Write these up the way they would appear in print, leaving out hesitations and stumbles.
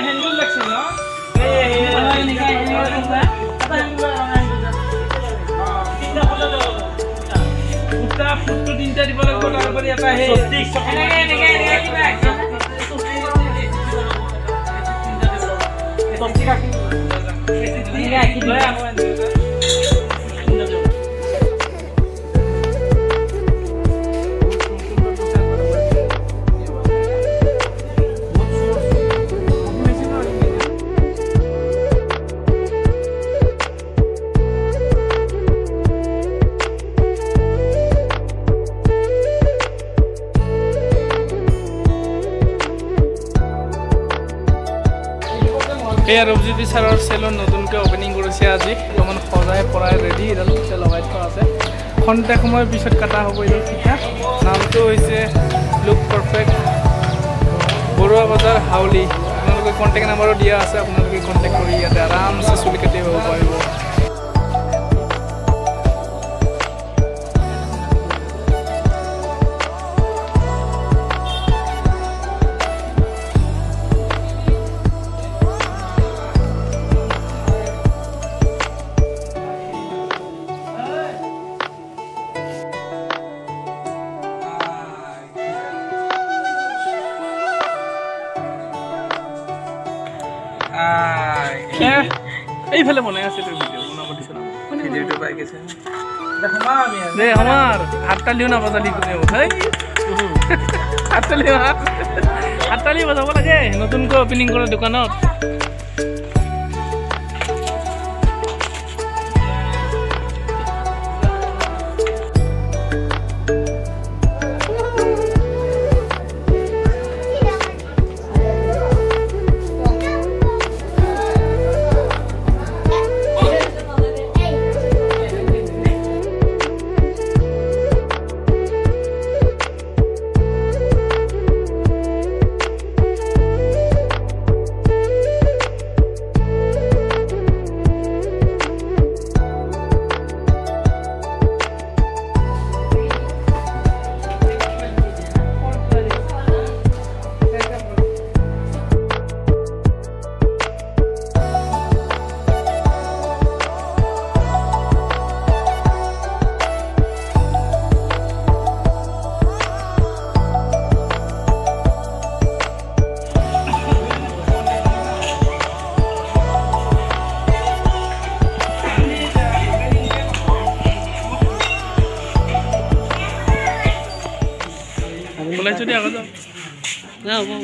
handle লাগছে ন ফুটটো তিনটা দিব লাগিব তারপরে এটা হে ৰবজ্যোতি ছাৰৰ চেলুন নতুনকৈ অপেনিং কৰিছে আজি অলপমান সজাই পৰাই ৰেডি এডাল লগাই থোৱা আছে খন্তেক সময়ৰ পিছত কাটা হ'ব এই ঠিকা নামটো হৈছে লুক পাৰফেক্ট বৰুৱা বজাৰ হাউলি আপোনালোকে কণ্টেক্ট নাম্বাৰো দিয়া আছে আপোনালোকে কণ্টেক্ট কৰি ইয়াতে আৰামছে চুলি কাটি হ'ব পাৰিব এইফালে বনাই আছে তোৰ ভিডিঅ' বনাব দিছিল ভিডিঅ'টো পাই গৈছে দে আমাৰ হাততালিও নাবাজালি কোনেও হেই হাততালি বজাব লাগে নতুনকৈ অপেনিং কৰা দোকানত बोला चुनी आगे जाओ ना वो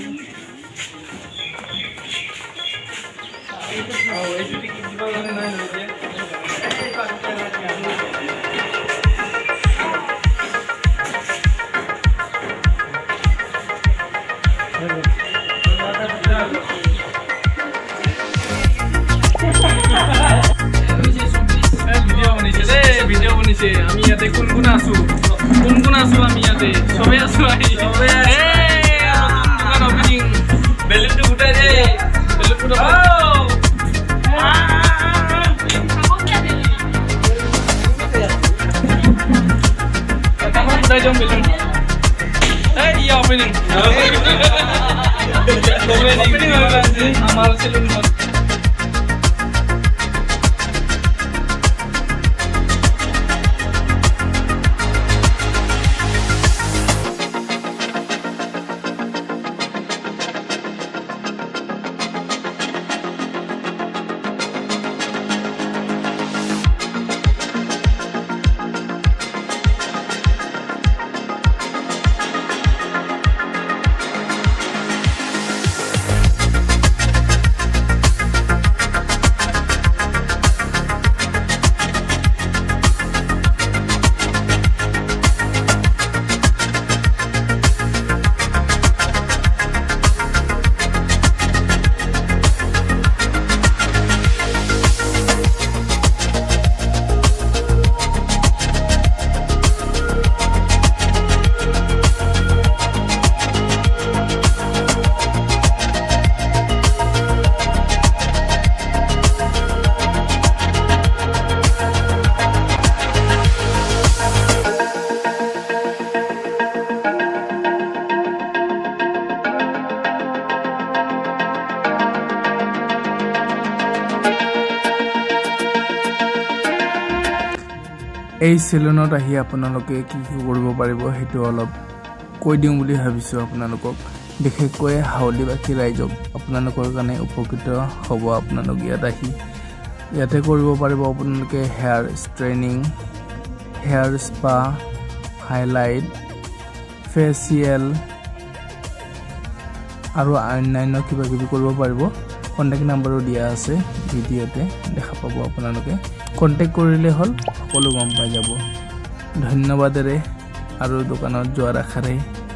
ভিডিও বনিছে আমি ইয়াতে কোন কোন আছো আমি ইয়াতে সবে আছো আই সবে আছে নতুন দোকান ওপেনিং বেলুনটো উঠাই দে বেলুনটো উঠাই দিম বেলুন এই ইয়া ওপেনিং আমার সেলুন এই সেলুনত আহি আপোনালোকে কি কি কৰিব পাৰিব হেতু অলপ কৈ দিম বুলি ভাবিছো আপোনালোকক বিশেষকৈ হাউলিবাসী ৰাইজক আপোনালোকৰ কাৰণে উপকৃত হ'ব আপোনালোক ইয়াত আহি ইয়াতে কৰিব পাৰিব আপোনালোকে hair straightening hair spa highlight facial আৰু অন্যান্য কিবা কিবি কৰিব পাৰিব কন্টাক্ট নম্বৰো দিয়া আছে ভিডিওতে দেখা পাব আপোনালোকে কন্টাক্ট কৰিলে হল সকলো গম পাই যাব ধন্যবাদৰে আৰু দোকানত যোৱাৰ আশাৰে